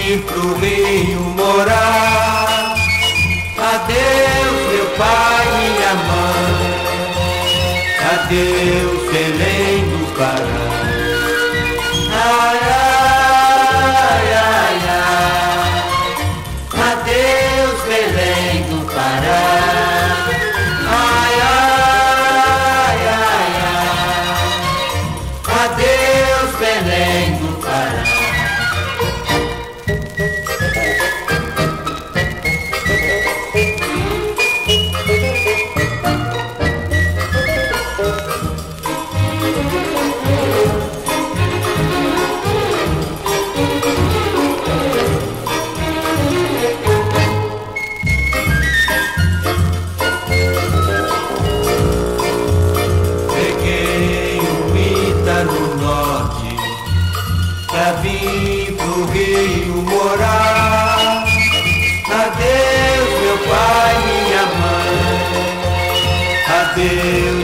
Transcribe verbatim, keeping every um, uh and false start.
vim pro Rio morar. Adeus meu pai, minha mãe, adeus Belém do Pará. Ai, ai, ai, ai, adeus Belém do Pará. Ai, ai, ai, ai, adeus Belém do Pará. Pra vir pro Rio morar. Adeus meu pai, minha mãe, adeus